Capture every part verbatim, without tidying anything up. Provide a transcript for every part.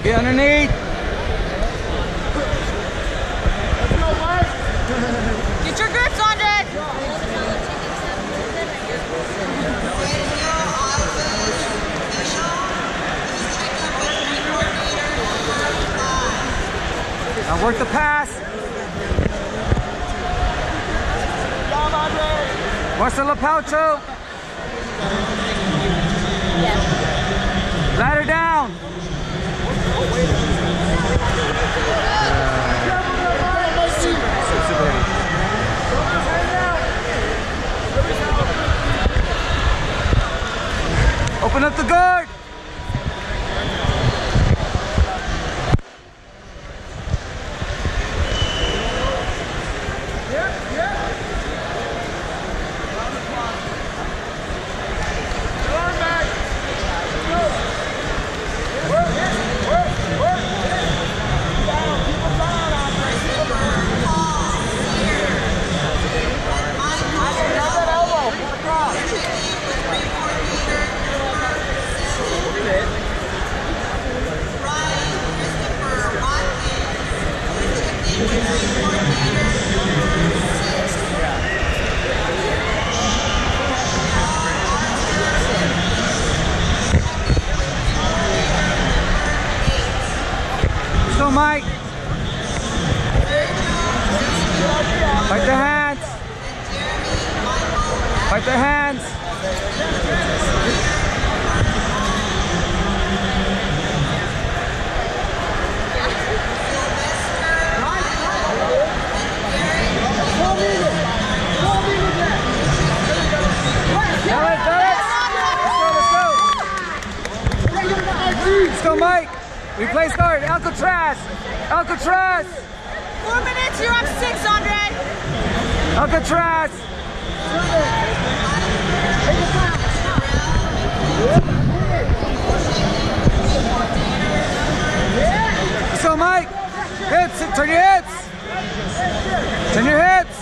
Get underneath. Get your grips, Andre. Now work the pass. Watch the lapel choke. Ladder down. Open up the guard. Let's go, Mike. Fight the hands. Fight the hands. Let's go, Mike. Replace guard. Alcatraz. Alcatraz. Four minutes. You're up six, Andre. Alcatraz. Let's go, Mike. Hips. Turn your hips. Turn your hips.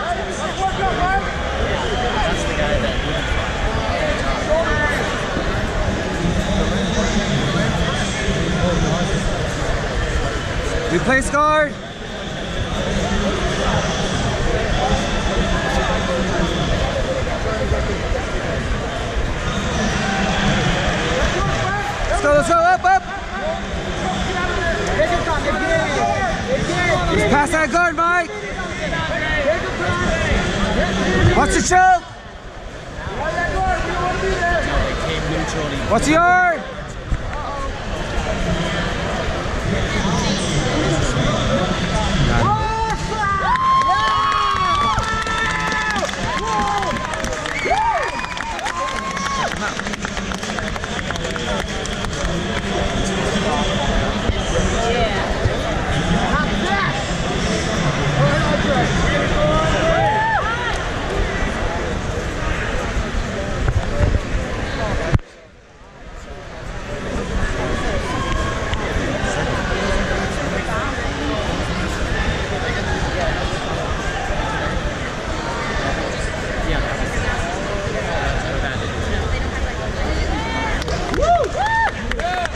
Replace guard. Let's go, let's go, up, up. Just pass that guard, Mike. Watch the choke. What's the yard?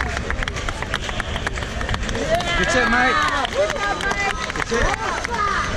Good shit, Mike. Good shit.